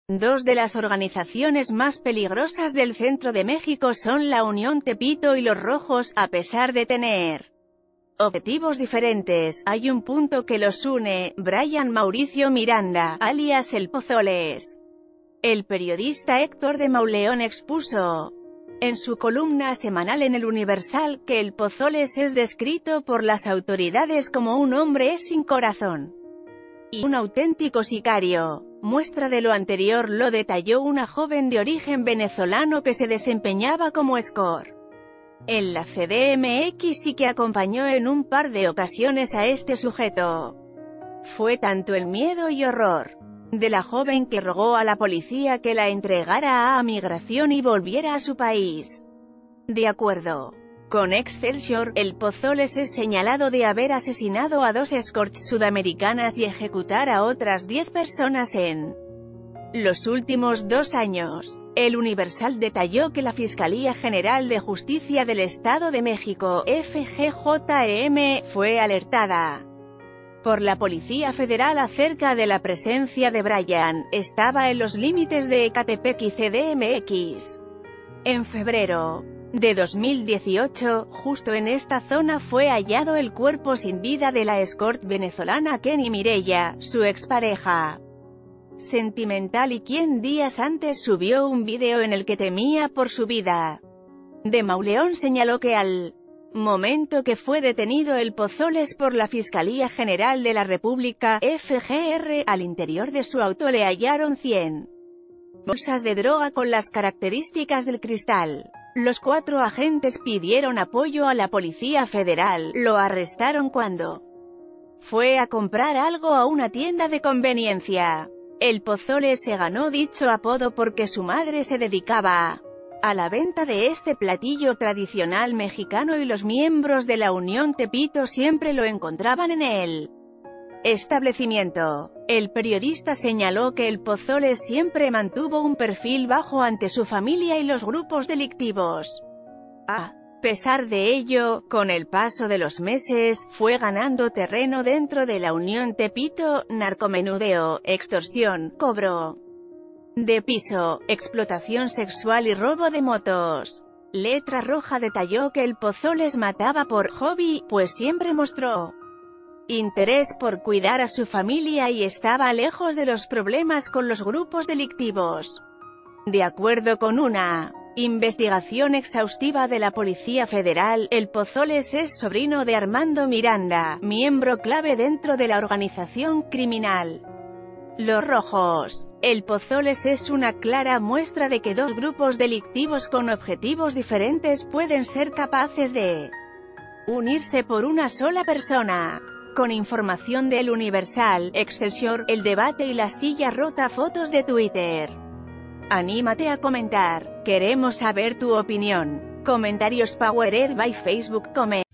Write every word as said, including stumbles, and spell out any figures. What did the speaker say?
Dos de las organizaciones más peligrosas del centro de México son la Unión Tepito y Los Rojos. A pesar de tener objetivos diferentes, hay un punto que los une: Brian Mauricio Miranda, alias El Pozoles. El periodista Héctor de Mauleón expuso en su columna semanal en El Universal que El Pozoles es descrito por las autoridades como un hombre sin corazón y un auténtico sicario. Muestra de lo anterior lo detalló una joven de origen venezolano que se desempeñaba como escort en la C D M X y que acompañó en un par de ocasiones a este sujeto. Fue tanto el miedo y horror de la joven que rogó a la policía que la entregara a Migración y volviera a su país. De acuerdo con Excelsior, El Pozoles es señalado de haber asesinado a dos escorts sudamericanas y ejecutar a otras diez personas en los últimos dos años. El Universal detalló que la Fiscalía General de Justicia del Estado de México, F G J M, fue alertada por la Policía Federal acerca de la presencia de Brian. Estaba en los límites de Ecatepec y C D M X. En febrero de dos mil dieciocho, justo en esta zona fue hallado el cuerpo sin vida de la escort venezolana Kenny Mireya, su expareja sentimental y quien días antes subió un video en el que temía por su vida. De Mauleón señaló que al momento que fue detenido El Pozoles por la Fiscalía General de la República, F G R, al interior de su auto le hallaron cien bolsas de droga con las características del cristal. Los cuatro agentes pidieron apoyo a la Policía Federal. Lo arrestaron cuando fue a comprar algo a una tienda de conveniencia. El Pozoles se ganó dicho apodo porque su madre se dedicaba a la venta de este platillo tradicional mexicano y los miembros de la Unión Tepito siempre lo encontraban en el establecimiento. El periodista señaló que El Pozoles siempre mantuvo un perfil bajo ante su familia y los grupos delictivos. A pesar de ello, con el paso de los meses, fue ganando terreno dentro de la Unión Tepito: narcomenudeo, extorsión, cobro de piso, explotación sexual y robo de motos. Letra Roja detalló que El Pozoles mataba por hobby, pues siempre mostró interés por cuidar a su familia y estaba lejos de los problemas con los grupos delictivos. De acuerdo con una investigación exhaustiva de la Policía Federal, El Pozoles es sobrino de Armando Miranda, miembro clave dentro de la organización criminal Los Rojos. El Pozoles es una clara muestra de que dos grupos delictivos con objetivos diferentes pueden ser capaces de unirse por una sola persona. Con información de El Universal, Excelsior, El Debate y La Silla Rota. Fotos de Twitter. Anímate a comentar. Queremos saber tu opinión. Comentarios powered by Facebook Comment.